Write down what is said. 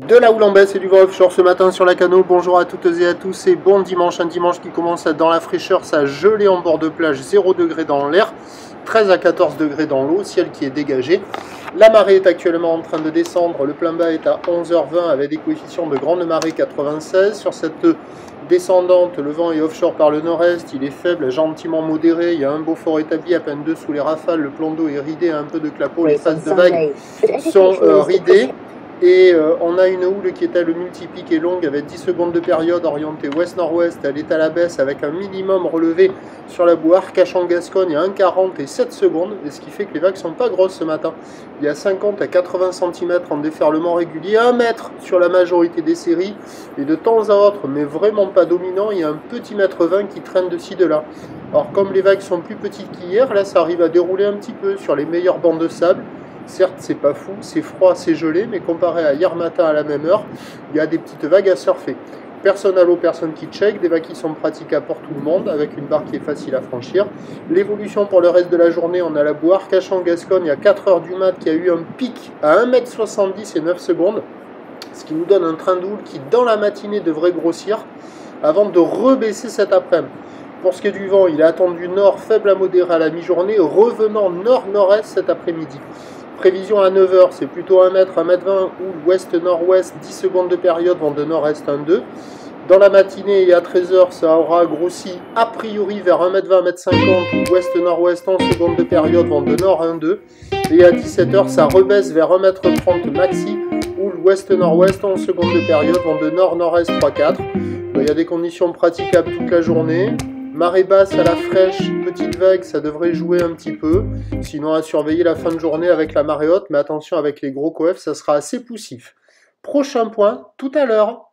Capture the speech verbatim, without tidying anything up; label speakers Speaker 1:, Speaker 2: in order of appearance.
Speaker 1: De la houle en baisse et du vent offshore ce matin sur la Cano. Bonjour à toutes et à tous et bon dimanche. Un dimanche qui commence dans la fraîcheur, ça gelé en bord de plage, zéro degré dans l'air, treize à quatorze degrés dans l'eau, ciel qui est dégagé. La marée est actuellement en train de descendre, le plein bas est à onze heures vingt avec des coefficients de grande marée quatre-vingt-seize. Sur cette descendante, le vent est offshore par le nord-est, il est faible, gentiment modéré, il y a un beau fort établi à peine deux sous les rafales, le plan d'eau est ridé, un peu de clapot, les phases de vagues sont euh, ridées. Et euh, on a une houle qui est à le multipique et longue avec dix secondes de période orientée ouest-nord-ouest. Elle est à la baisse avec un minimum relevé sur la bouée Arcachon-Gascogne à un quarante et sept secondes. Et ce qui fait que les vagues ne sont pas grosses ce matin. Il y a cinquante à quatre-vingts centimètres en déferlement régulier, un mètre sur la majorité des séries. Et de temps à autre, mais vraiment pas dominant, il y a un petit mètre vingt qui traîne de ci de là. Alors comme les vagues sont plus petites qu'hier, là ça arrive à dérouler un petit peu sur les meilleures bancs de sable. Certes, c'est pas fou, c'est froid, c'est gelé, mais comparé à hier matin à la même heure, il y a des petites vagues à surfer. Personne à l'eau, personne qui check, des vagues qui sont praticables pour tout le monde, avec une barre qui est facile à franchir. L'évolution pour le reste de la journée, on a la bouée Arcachon-Gascogne à quatre heures du mat qui a eu un pic à un mètre soixante-dix et neuf secondes, ce qui nous donne un train de houle qui, dans la matinée, devrait grossir avant de rebaisser cet après-midi. Pour ce qui est du vent, il est attendu nord faible à modéré à la mi-journée, revenant nord-nord-est cet après-midi. Prévision à neuf heures, c'est plutôt un mètre, un mètre vingt, ou ouest-nord-ouest, dix secondes de période, vent de nord-est un deux. Dans la matinée et à treize heures, ça aura grossi a priori vers un mètre vingt, un mètre cinquante, ou ouest-nord-ouest, onze secondes de période, vent de nord un deux. Et à dix-sept heures, ça rebaisse vers un mètre trente maxi, ou l'ouest-nord-ouest, onze secondes de période, vent de nord-nord-est trois quatre. Il y a des conditions praticables toute la journée. Marée basse à la fraîche, petite vague, ça devrait jouer un petit peu. Sinon, à surveiller la fin de journée avec la marée haute, mais attention avec les gros coefs, ça sera assez poussif. Prochain point, tout à l'heure.